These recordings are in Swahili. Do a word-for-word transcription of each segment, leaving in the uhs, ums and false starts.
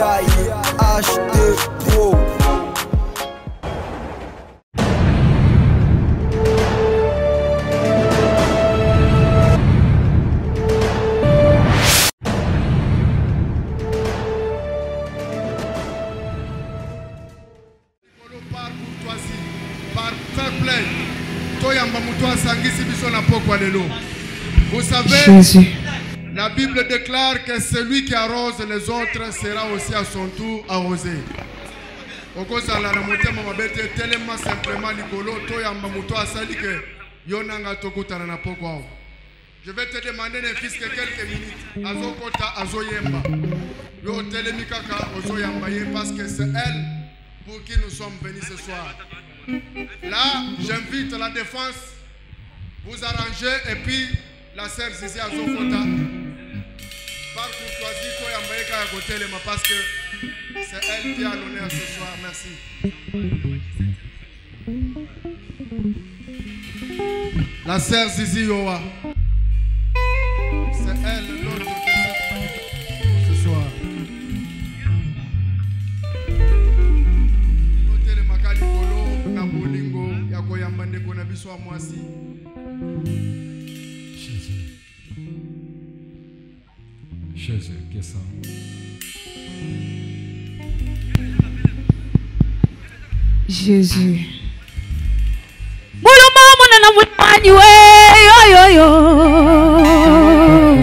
I H T Pro. Par fair play, vous savez, Jésus. La Bible déclare que celui qui arrose les autres sera aussi à son tour arrosé. Je vais te demander ne fils que quelques minutes. Azokota azoyemba. Yo telemikaka ozoyamba parce que c'est elle pour qui nous sommes venus ce soir. Là, j'invite la défense, vous arranger et puis la sœur Zizi Azokota. Par courtoisie, toi Yambaïka à côté les mains parce que c'est elle qui a l'honneur ce soir. Merci. La sœur Zizi Yoa. C'est elle l'autre de ce soir. Notez le makali kolo na bolingo ya koyamba ndeko na biso amwasi. Jésus. Jésus, qu'est-ce ça? Jésus. Muluma muna na mulani we yo yo yo.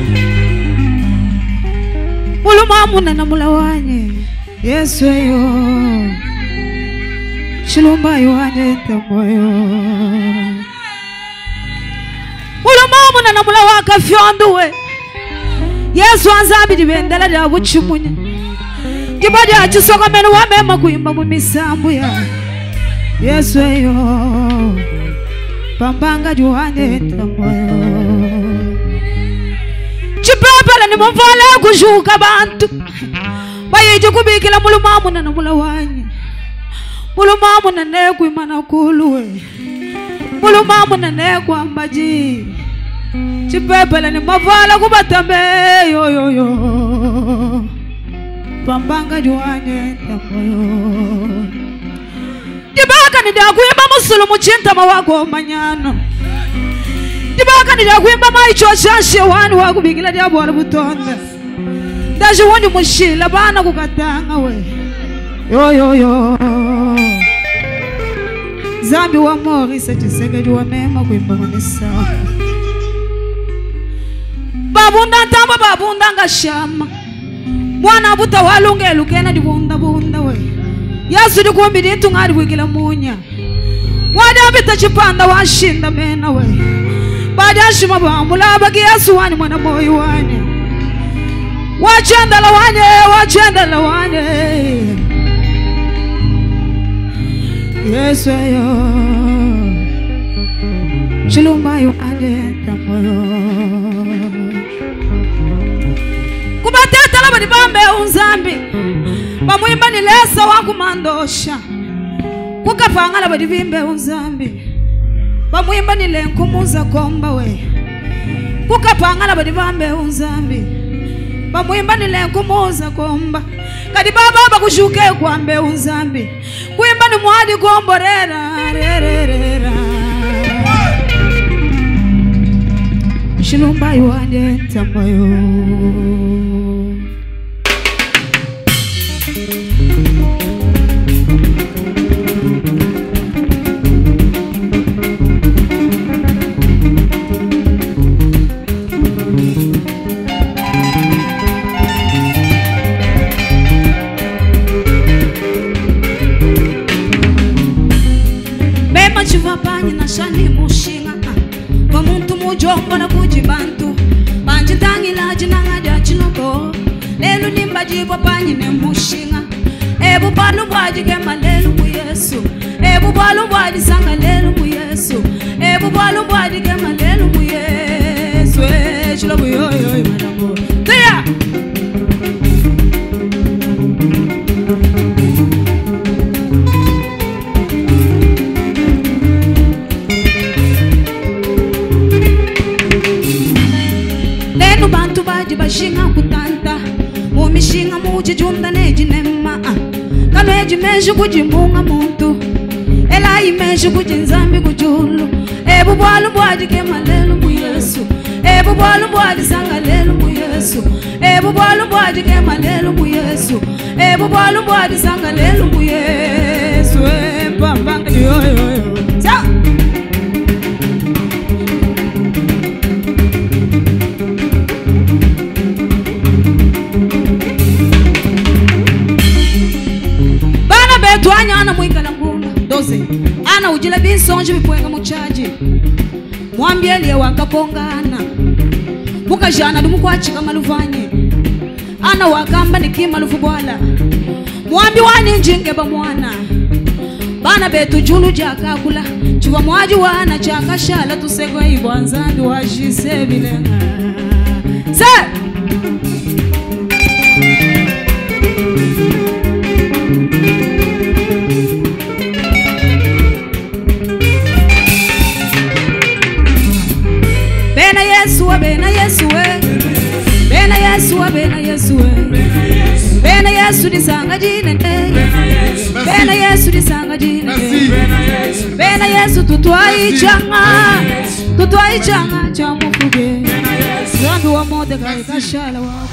Muluma muna na mulawanye Yesu yo. Shilumba yo ane temoyo. Muluma muna na mulawaka fyondo we. Yesu anzabi dibendela da buchumunya. Kibadi achisoko menu wa mema kuimba mu misambu ya. Yesu yo. Pambanga juane tamoyo. Chipepele ni mvale kushuka bantu. Bayeje kubikila mulumamu na namulawanyi. Mulumamu na neku imana kuluwe. Mulumamu na neku ambaji. Chipepele ni mvale kubatambe yo yo yo. Pambanga juane tamoyo. Dibaka ni dakuimba musulu muchinta mawako manyano. Dibaka ni dakuimba maicho shashi wani waku bigila diabu wala butonda. Daji wani mushila bana kukatanga we. Yo yo yo. Zambi wa mori seti segeji wa mema kuimba manisa. Babunda tamba babunda nga shama. Mwana buta walunge lukena dibunda bunda we. Yesu dikumbidi itungari wikila munya. Wada bita chipanda washinda mena we. Bada shima bambula bagi Yesu wani mwana moyo wani. Wachenda la wani, wachenda la wani. Yesu yo. Chilumba yo ade tamoyo. Kubateta la badi bambe unzambi. Bamuimba ni lesa wakumandosha. Kukapangala badivimbe unzambi. Bamuimba ni lenkumuza komba we. Kukapangala badivambe unzambi. Bamuimba ni lenkumuza komba. Kadi baba bakushuke kwambe unzambi. Kuimba ni mwadi kombo rera rera rera. Shilumba yuande tambayo. Shani mushinga Bamuntu mujombo na kujibantu Banji tangi laji na ngaja chinoko Lelu nimba jibo panyi ne mushinga Ebu balu mwaji kema lelu mu Yesu Ebu balu mwaji sanga lelu mu Yesu Ebu balu mwaji kema lelu mu Yesu Eh, chilobu yo yo yo madamo Tuya! Bantu baji bashinga kutanta mishinga muji junda neji nema kameji meju kujimunga muntu ela imeju kujinzambi kujulu ebu bwalu bwaji kemalelu mu Yesu ebu bwalu bwaji sangalelu mu Yesu ebu bwalu bwaji kemalelu mu Yesu ebu bwalu bwaji sangalelu mu Yesu mpambanga yo yo yo sa Tuanya ana muika la ngunga doze ana ujila binsonje bipwenga muchaji mwambie liye wakapongana mukajana dumkwachika maluvanye ana wakamba nikima lufubwala mwambi wani njinge ba mwana bana betu julu jakakula chiwa mwaji wana chakashala tusegwa ibwanzambi wajise bilenga se Bena Yesu we Bena Yesu we Bena Yesu we Bena Yesu disanga jine Bena Yesu disanga jine Bena Yesu tutwai changa tutwai changa chamu fuge Zambi wa mode kai kashala wako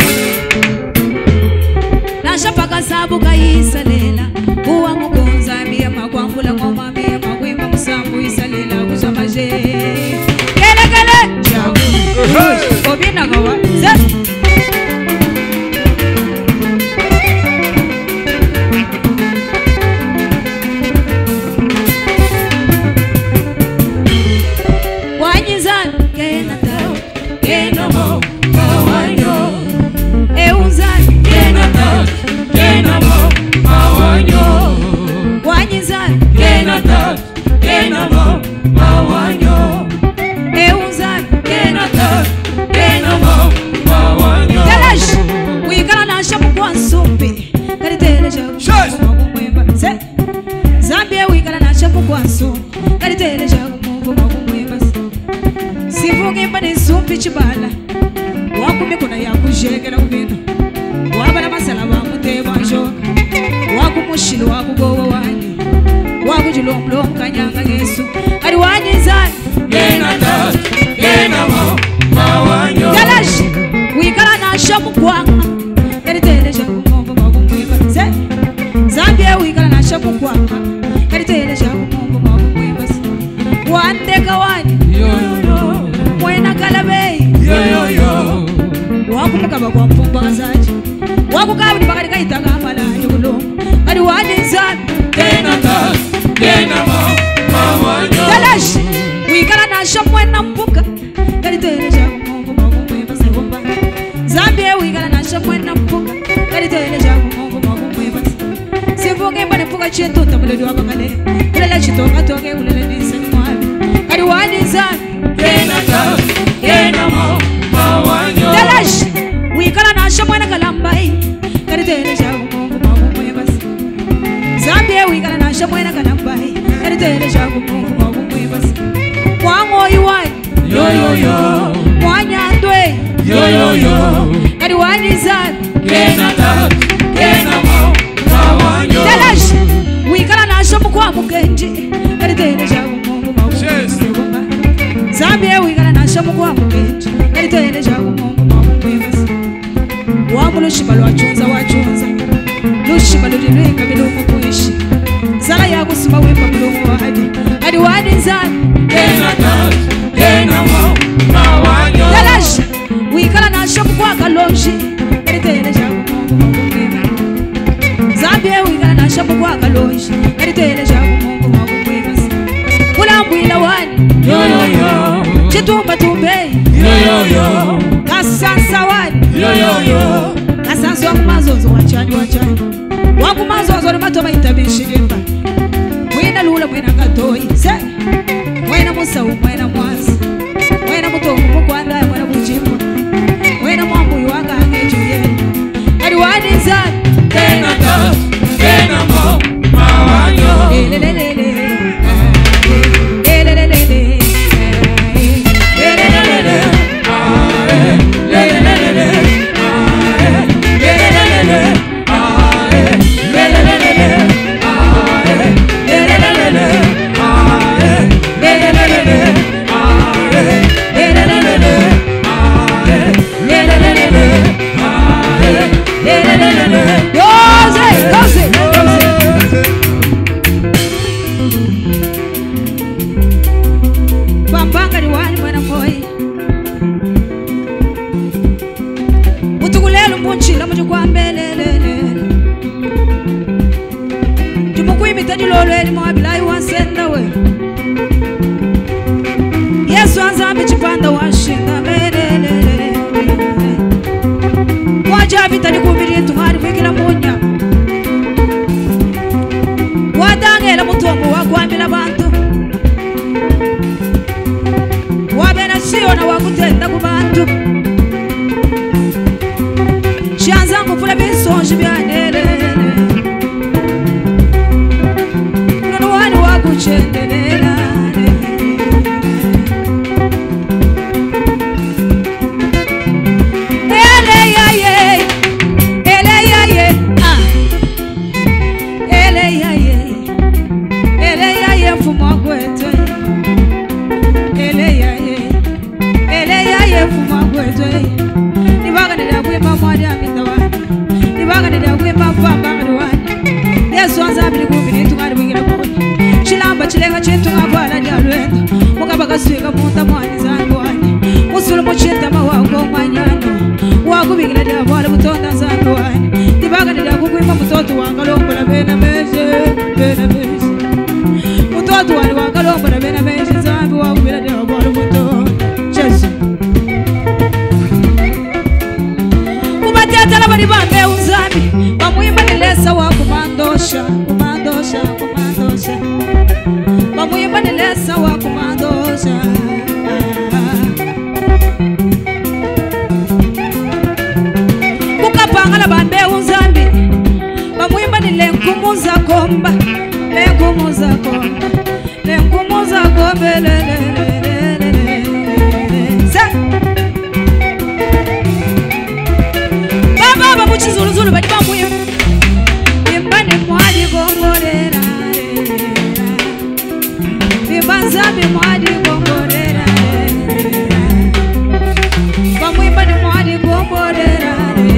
Nasha paka sabu kaisa lela Uwa mukunza Zambi kuna ya kujegera ubino wabala masala ba muteba njoka wakumushilo wakugowa wani wakujulomlo mkanyanga Yesu ari wanyizani Gena das, gena mo, mawanyo Yalash, wikala na shamu kwanga Eritele shamu mombo mwimba Se, Zambia wikala na shamu kwanga Eritele shamu mombo mwimba Wandeka wani Yo yo yo Mwena kalabei Yo yo yo Wakumukaba kwa mpumba kazaji Wakukabu ni bakari kaita kamala yulo Ari wanyizani Gena das, gena mo, mawanyo Yalash, wikala na shamu wena mpuka Eritele shamu mombo mwimba Sehomba Zambia wikala na shamu wena mpuka Eritele shamu mombo mwimba Sivuge mbane mpuka cheto Tamuledi wabakale Ulele chito katoke ulele nisani mwabi Ari wanyizani Gena das, gena mo, mawanyo Dalash, wikala na shamu wena kalambai Eritele shamu mombo mwimba Zambia wikala na shamu wena kalambai Eritele shamu mombo mwimba Mwango iwai Yo yo yo Mwanyandwe Yo yo yo Ari wanyizani Gena das, gena mo, mawanyo Dalash, wikala na shamu kwa mukenji Eritele shamu mombo mwimba Zambia wikala na shamu kwa mukenji Eritele shamu mombo mwimba Wamu lushiba lwachunza wachunza Lushiba ludiringa bilumu kuishi Zala ya kusuma wimba bilumu wadi Ari wanyizani Gena das, gena mo, mawanyo Dalash, wikala na shamu kwa kalonji Eritele shamu mombo mwimba Zambia wikala na shamu kwa kalonji Eritele shamu mombo mwimba Kulambwila wani Yo yo yo Chitumba tumbei Yo yo yo Kasansa wani Yo yo yo Kasansa wakumazozo wachani wachani Wakumazozo ni matoma itabishigimba Mwina lula mwina katoi Se Mwina musau mwina mwasi Mwina mutomu mkwanda mwina mujimbo Mwina mwambu yuwaka angejuye Ari wani zani Gena das, gena mo, mawanyo Elelelele Elelelele Elelelele Yoze, yoze, yoze Pambanga ni wani mwana moi Utukulelu mpunchila mju kwa mbelelele Jumukuimita julolwe ni mwabilai wansenda we Yesu anzambi chipanda washinda mbelelele Wajabita ni kumiri tuhari mwikila munya Wadangela mutombo wakwambila bantu Wabena siyo na wakutenda kubantu Shianzangu fula bisonji byanelele Nunu wani wakuchendelela Ele ya ye Ele ya ye Ah Ele ya ye Ele ya ye mfumo kwetu Ele ya ye Ele ya ye mfumo kwetu Nibaga nida kuimba mwadi amindawani Nibaga nida kuimba mfamba ngadwani Yesu anzabili kumbini tungari wingina mwani Chilamba chilenga chintu ngabwala dialwendo Mugaba kaswika munda mwani zangwani Musulu mchita mawako manyano Wakubingina diabwala mutonda zangwani Nibaga nida kuimba mutoto wangalombola bena meje Bena meje Mutoto wani wangalombola bena meje Zambi wakubila diabwala mutonda Chesu Kubateta la bari bambe uzambi Bamwimba nilesa wa kumandosha Kumandosha, kumandosha Bamwimba nilesa wa kumandosha Kukapanga la bambe uzambi Bamwimba nilenkumuza komba Lenkumuza komba Lenkumuza kombe lelelelelele Sa kuchizuluzulu bali bamuye imbane mwadi gongorera ibanzabe mwadi gongorera bamuye imbane mwadi gongorera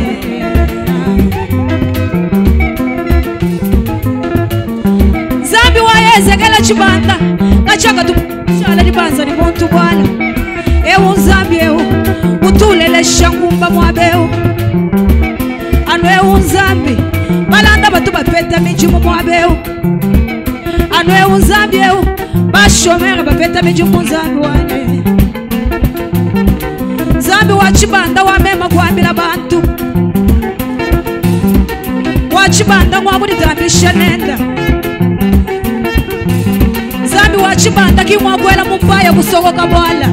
zambi wayezekela chibanda ngachaka tumushala libanza ni muntu bwana ewu zambi ewu utulele shangumba mwabeu anu ewu zambi balanda batu bapeta mijimu mwabeu anu ewu zambi ewu bashomera bapeta mijimu zambi wane zambi wachibanda wamema kuambila bantu wachibanda mwabuditambisha nenda zambi wachibanda kimwakwela mupaya kusokoka bwala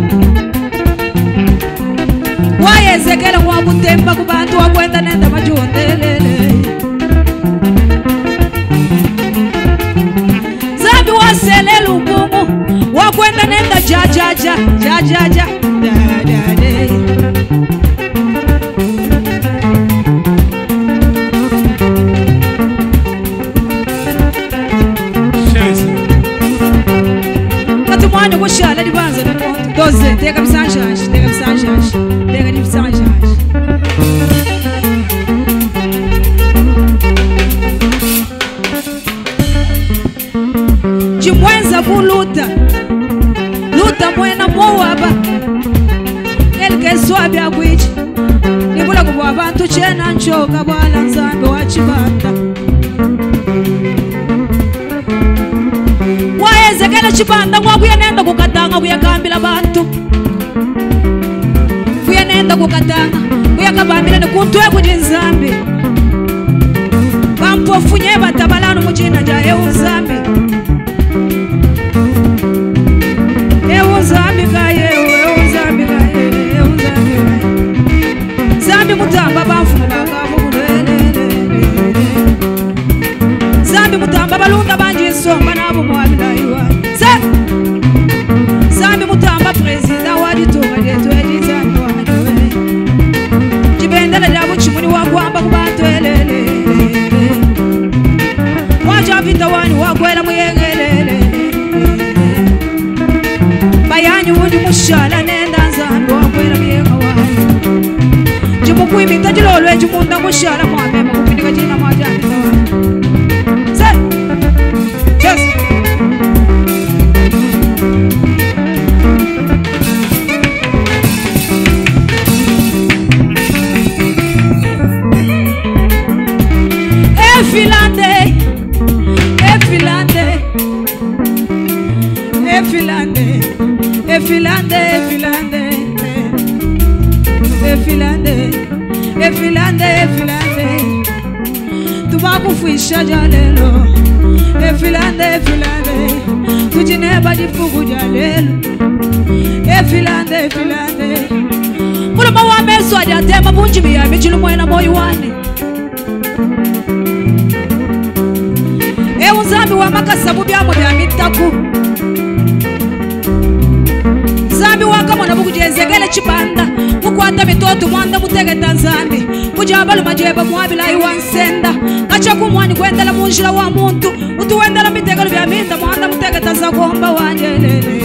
wayezekela mwabutemba kubantu wakwenda nenda majondelele zambi waselela ubumu wakwenda nenda jajaja jajaja dadade katumwani kushala libanza limonto doze teka bisanjashi teka bisanjashi teka bisanjashi jimwenza buluta luta mwena mwaba elke swabi agwiji nibula kubo abantu chena nchoka bwala nzambe wachibanda wayezekela chibanda mwakuya nenda kukatanga kuyakambila bantu kuya nenda kukatanga kuyakabambila nikuntwe kuti nzambe bampofunye batabalano muchina ja ewu nzambe ewu nzambe kaye ewu nzambe kaye ewu nzambe kaye zambi mutamba bamfumu bakabu zambi mutamba balunda banji nsomba nabo mwabilaiwa zambi mutamba prezida waditunga lyetweli zambi wadiwe jibendela lyabo chimuni wakwamba kubantu elele wajavita wani wakwela muyengelele bayanyi wudi mushala nenda nzambi wakwela muyenga wani jimukwimita jilolwe jimunda mushala mwamema kupindika jina mwajavita wani Efilande, efilande, efilande, efilande, efilande, efilande, efilande, efilande. Tubakufuisha jalelo, efilande, efilande. Tujineba difugu jalelo, efilande, efilande. Muluma wa meso ajatema bunjimi ya michilu mwena moyo wane. Ewu zambi wa makasabu byamo bya mitaku zambi wakamona bukujezekele chibanda mukwata mitoto mwanda mutegeta nzambi kujabalu majeba mwabila iwansenda kacha kumwani kwendela munjila wa muntu utuwendela mitegelo bya minda mwanda mutegeta zagomba wanjelele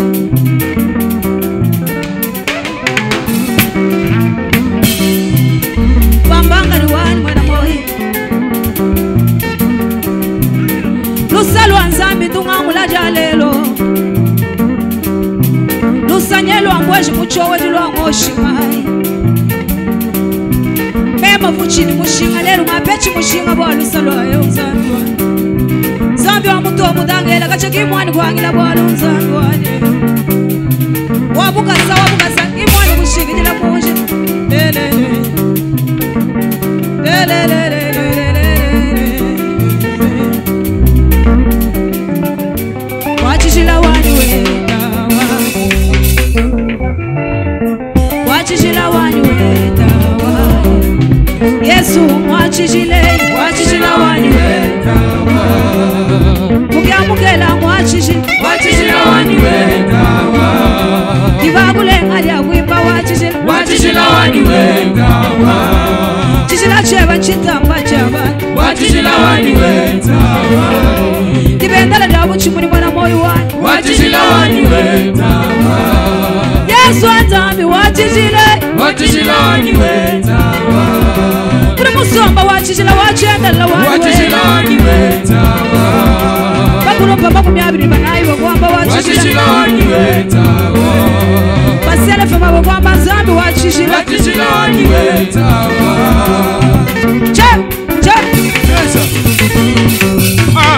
bambanga ni wani mwena mohi Lusalo anzambi tungamula jalelo Lusanyelo ambweji muchowe jilo ngoshingai Mema fuchini mushinga lelo mapechi mushinga bwa lusalo ayo nzambi wani Zambi wa muto mudangela kachaki mwani kwangila bwa nzambi wani Wabukasa wabukasa imwani mushinga jila munji Lelele Lelele Wachishila wani wetawa Wachishila wani wetawa Yesu mwachishile Wachishila wani wetawa Mukiamukela mwachishila Wachishila wani wetawa Kibabule ngali ya kuimba wachishila Wachishila wani wetawa Chishila cheba watishila waniweta Dibendala dabu chimuni mwana moyo wani watishila waniweta Yesu anzambi watishile watishila waniweta Kuna musomba watishila wachendala watishila waniweta Bakuno papa kumyabiri banayi wakwamba watishila waniweta Basele fema wakwamba zambi watishila watishila waniweta Che, che Ah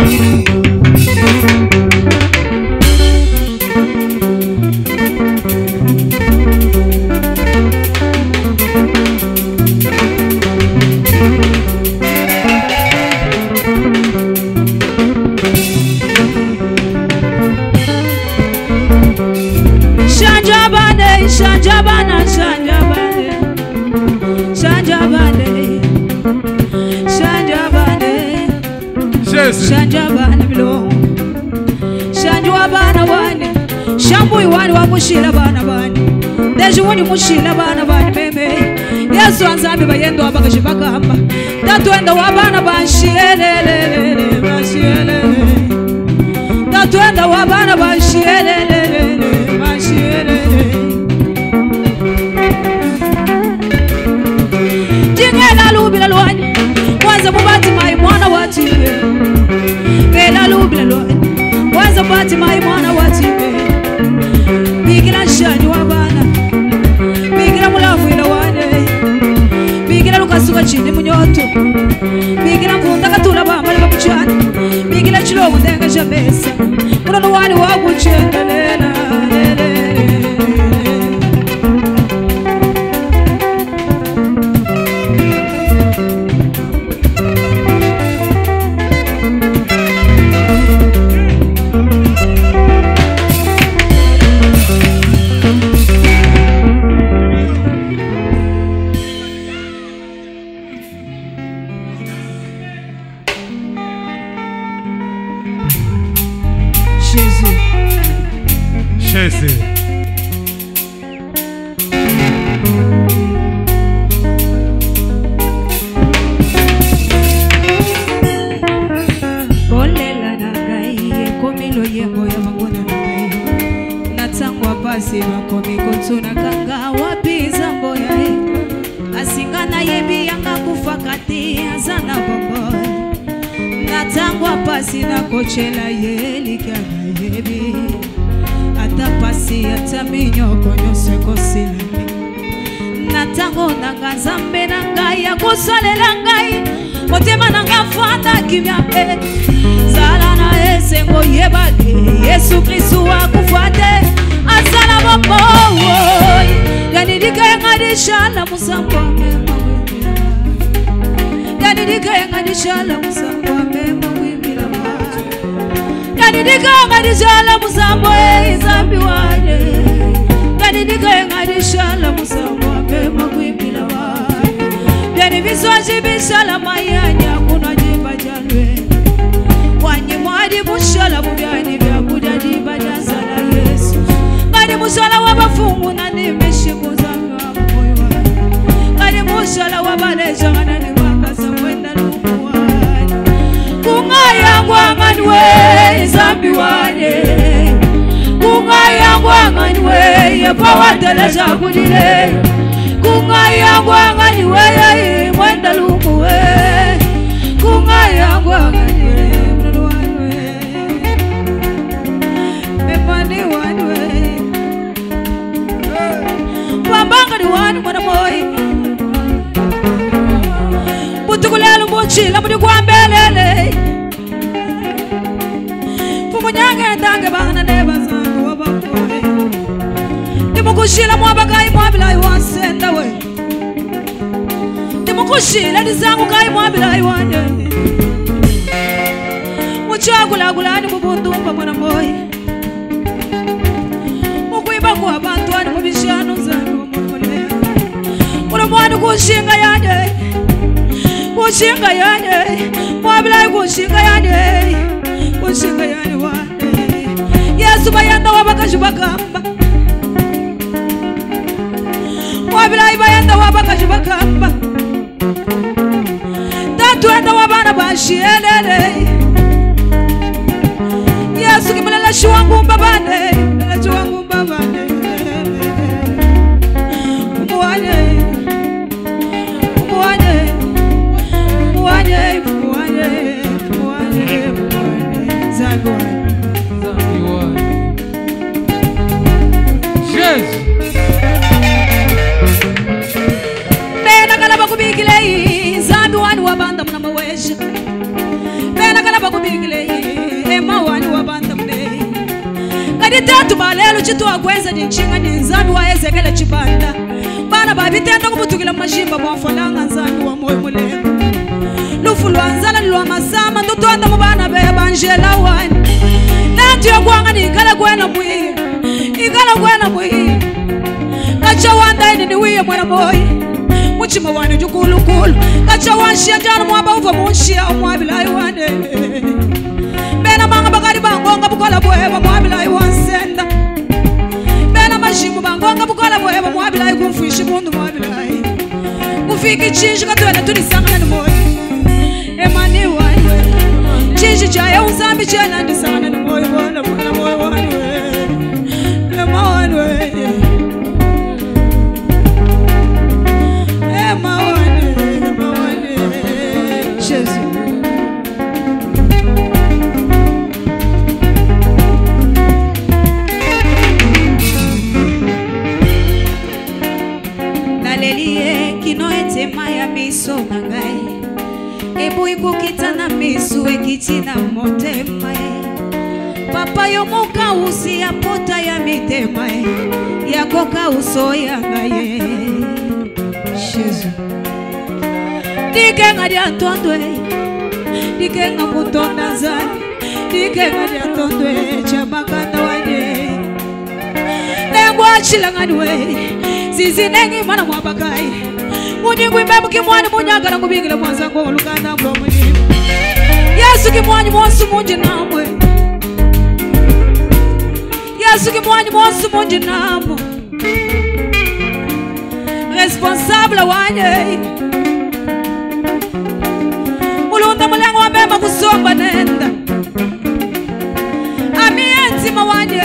Shanjabane, Shanjabana, Shanjabane, Shanjabane, Shanjabane, Shanjabane, bilo, Shanjabana wani, Shambu wani wamushila bana bani, Dejuwani mushila bana bani meme, Yesu anzambi bayendo abakashi bakamba, Tatuenda wabana banshielelele, banshielele, Tatuenda wabana banshielelele. Jingela lubila lwani Mwanza mubati mai mwana watipe Gela lubila lwani Mwanza mubati mai mwana watipe Bigila shani wabana Bigila mulafu ila wane Bigila lukasuka chini munyoto Bigila mkunda katula bambali bakuchani Bigila chilomu ndenga shabesa Muna wani wakuchenda lela Jésus. Kolela nagai komilo yengo ya mangona nagai natangwa pasi bakomi kontuna kanga wapiza mboya asingana yebi yanga kufakati azana bombo natangwa pasi na kochela yeli kana yebi ata pasi ata minyoko nyose kosila natango nanga zambe nanga ya kosalela ngai motema nanga fanda kimya pe sala na esengo yebale Yesu Kristu akufate asala bobo yani dika ngadishala musambo mema yani dika ngadishala musambo mema wimila yani dika ngadishala musambo zambi wale yani dika ngadishala musambo mema wimila yani viswaji bishala mayanya kuna jiba jalwe wanyi mwadi mushala bubyani bya kuja jiba jazala Yesu ngani mushala wabafungu na nimeshikuza moyo ngani mushala wabaleja na niwakasa mwenda lukuwa kungaya ngwanganwe zambi wale kungaya ngwanganwe yepa wateleja kudile kungaya ngwanganwe mwenda lukuwe kungaya ngwanganwe mepani wanwe pambanga ni wanu mwana moi butukulelu mbuchila mudi kwa mbelele fumunyange ndange bana neba zangu wabakwe nimukushila mwabagai mwabilai wansenda we nimukushila nizangu kai mwabilai wanye muchagulagulani mubundumba mwana moi mukwiba kwa bantu ani mubishano zanu mukole mwana mwana kushinga yanye kushinga yanye mwabilai kushinga yanye kushinga yanye wane Yesu bayanda wabakaji bakamba mwabilai bayanda wabakaji bakamba tatuenda wabana bashi shielele Yesu kimlela shwangu mbabane la shwangu mbabane umuanye umuanye umuanye umuanye umuanye zagwa zagwa Jesus Bena kala bakubikile zambi wani wabanda mnama wesha Bena kala bakubikile ema wani wabanda mne Kadi tatu balelo chitu agweza jinchinga ni zambi wa ezekele chibanda Bana babitenda kubutukila mashimba mwafalanga nzambi wa moyo mulengo Lufu luanzala lwa masama ndotuanda mubana beba njela wani Natu ya kuanga ni ikala kwena mwi Ikala kwena mwi Kacha wanda ini ni wiye mwana moyi Muchima wani jukulu kulu Kacha wanshia jana mwaba uva munshia Mwabila iwane Bena manga bakari bangonga bukola bweba Mwabila iwansenda Bena mashimu bangonga bukola bweba Mwabila ikumfishi mundu mwabila Kufiki chinji katwele tunisangana ni moyi Emani wani Chinji chaya unzambi chena nisangana ni moyi Wana wana moyi wani Ema wani Ema wani Ema wani Jesus Nalelie kino ete maya miso nangai Ebu iku kitana misu ekitina motemae Papa yo moka usi ya pota ya mitemae Ya koka uso ya ngaye Jesus Dike nga di atondwe Dike nga kutonda zani Dike nga di atondwe Chamakanda wane Nengu achila nganiwe Zizi nengi mana mwabakai Munyingu imbebu kimwani munyagala kubingile mwanza kwa ulukanda mlo mwenye Yesu kimwani mwansu munji namwe Yesu kimwani mwansu munji namwe Responsable wanye Mulunda mulengo wa mbema kusomba nenda Amientima wanye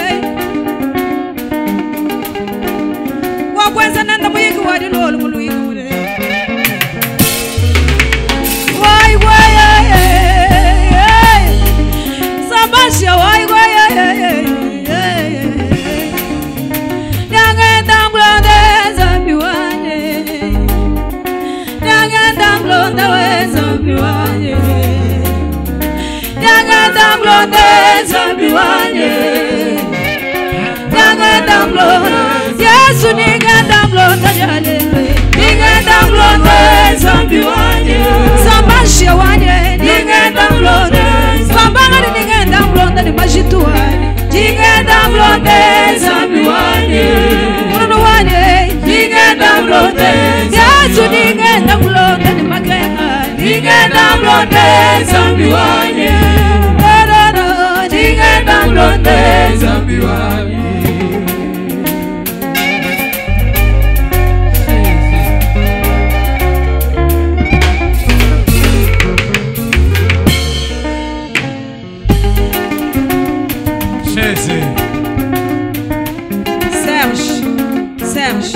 Wakweza nenda mwiki wadi lolo muluiku mule Wai wai ay ay ay Sabasha wai wai ay ay ay Nyangenda mglonde zambi wane Nyangenda mglonde we zambi wane Nyangenda mglonde zambi wane Nyangenda mglonde Yesu ningenda mglonde jale Ningenda mglonde zambi wane Sambashia wane Ningenda mglonde Sambangani ningenda mglonde ni majitu wane Ningenda mglonde zambi wane Munu wane Ningenda mglonde Yesu ningenda mglonde ni makenga Ningenda mglonde zambi wane Ningenda mglonde zambi wane Serge, Serge.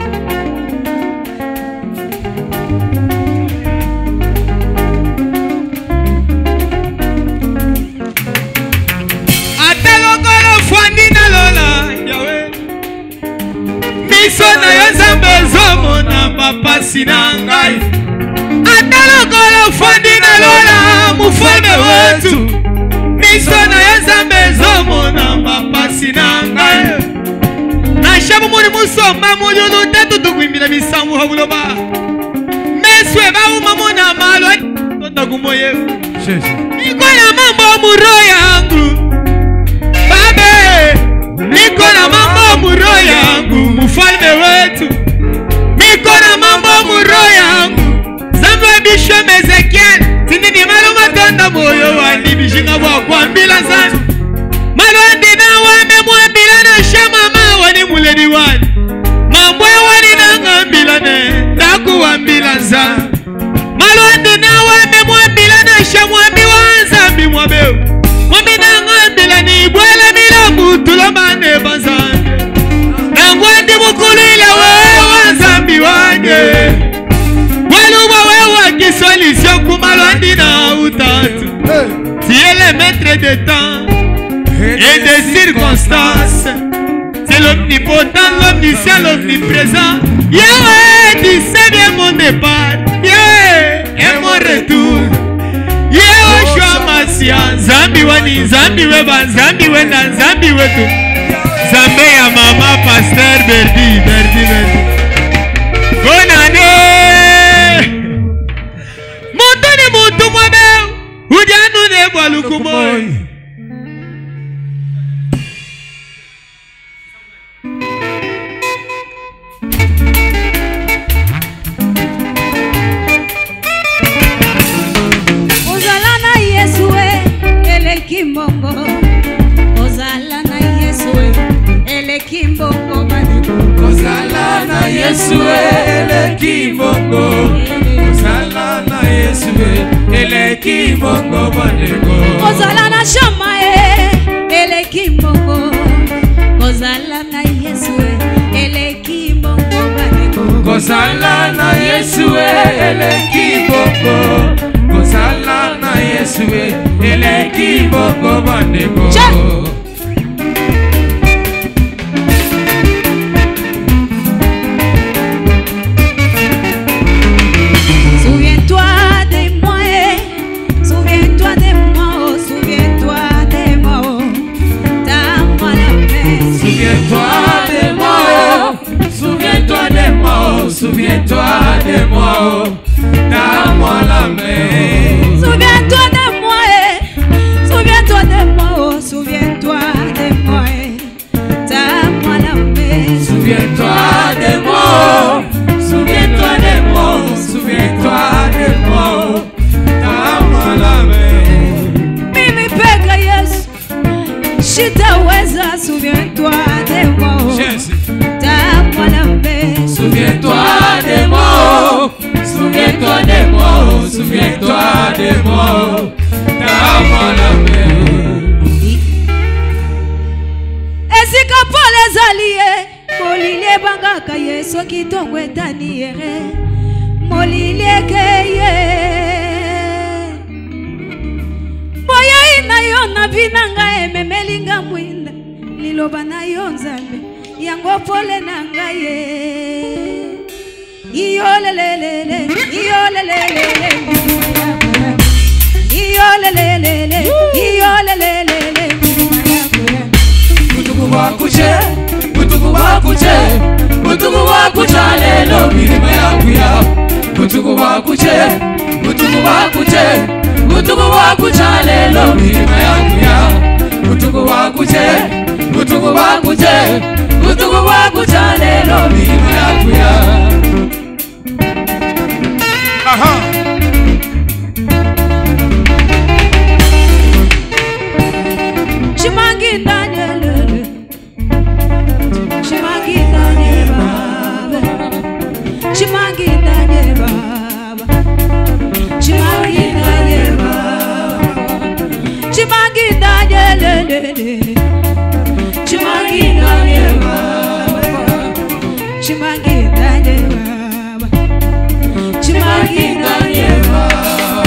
Atalokolo fwandi na lola Yahweh Miso na yo zambe zomo na mapasi na ngai Atalokolo fwandi na lola mufalme wetu Miso na yo zambe zomo na mapasi na ngai Nashabu muri musoma muyulu tetu tukuimbira bisamu habuloba Meswe ba umamuna malo Tonda kumoye Niko na mambo muro yangu Babe Niko na mambo muro yangu Mufalme wetu Niko na mambo muro yangu Zambo bisho Ezekiel Sindini malo matonda moyo wandi bishinga wakwambila zani Malo andi na wame mwambila na shama mawani muleni wani Mambo wani na ngambila ne Naku wambila zani Malo andi na wame mwambila na shama solution kumalwandi na utatu. Tu es le maître de temps et des circonstances. C'est l'omnipotent, l'omniscient, l'omniprésent. Yahweh, tu sais bien mon départ. Yahweh, et mon retour. Yehoshua Masia, Zambi wani, Zambi weba, Zambi wena, Zambi wetu. Zambe ya mama pasteur Berdi, Berdi, Berdi. Bonne année. Montoni montu mwabe, udianu nebwa lukumoy. Kimbongo, Ozala na Yesue, ele kimbongo badiko. Ozala na Yesue, ele kimbongo. Ozala na Yesue, ele kimbongo badiko. Ozala na Shamae, ele kimbongo. Ozala na Yesue, ele kimbongo badiko. Ozala na Yesue, ele kimbongo. Ozala na Yesue, ele kimbongo bandeko. Souviens-toi de moi, souviens-toi de moi, oh, souviens-toi de moi, oh, tends-moi la main. Souviens-toi de moi, oh, souviens-toi de moi, oh, souviens-toi de moi, oh, tends-moi la main. Souviens-toi de moi, eh. Souviens-toi de moi, oh, souviens-toi de moi, eh. Tends-moi la main. Souviens-toi de moi, oh, souviens-toi de moi, oh, souviens-toi de moi, oh, tends-moi la main. Mimi peka Yesu, sitaweza. Souviens-toi de moi, oh, tends-moi la main. Souviens-toi de moi, oh, souviens-toi de moi, oh, souviens-toi de moi, oh, tends-moi la main. Esika pour les alliés, Molilie bangaka Yesu kitongo etaniere, Molilie keye. Boya ina yona vinanga ememelinga mwinda, liloba na yonzambe, yango pole nanga ye. Iyolelelele, iyolelelele, iyolelelele, iyolelelele. Mutuku wakuche, mutuku wakuche, mutuku wakuche lelo mirima yangu ya. Mutuku wakuche, mutuku wakuche, mutuku wakuche lelo mirima yangu ya. Mutuku wakuche, mutuku wakuche, mutuku wakuche lelo mirima yangu ya. Aha. Chimangi Daniel, Chimangi Daniel Baba, Chimangi Daniel Baba, Chimangi Daniel Baba, Chimangi Daniel, Chimangi Daniel Baba, Chimangi Daniel Baba, Chimangi Daniel Baba.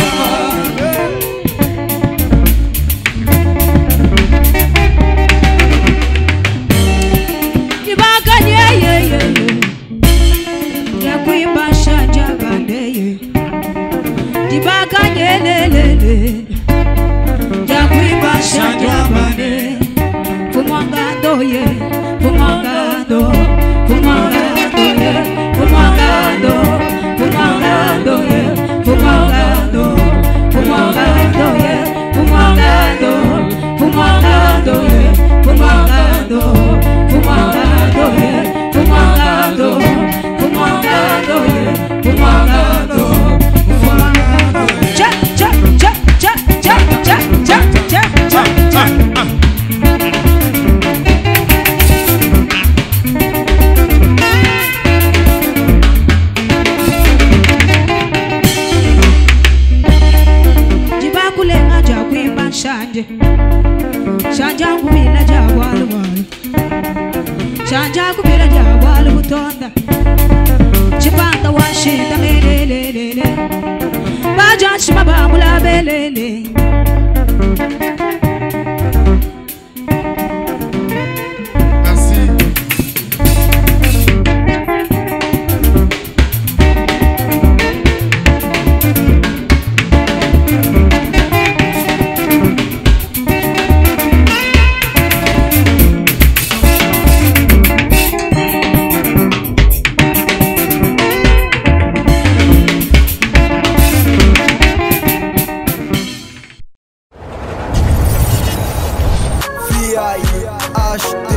Fumangado, yeah, fumangado, fumangado, yeah, fumangado, fumangado, yeah, fumangado, fumangado, yeah, fumangado, fumangado, yeah, fumangado, fumangado, yeah, fumangado, fumangado, yeah, fumangado, fumangado. Cha cha cha cha cha cha cha cha cha cha. Shanje, shanja kubila jawala wala, shanja kubila jawala butonda, chipanda washinda le le le le le. shima ba mula belele. V I H T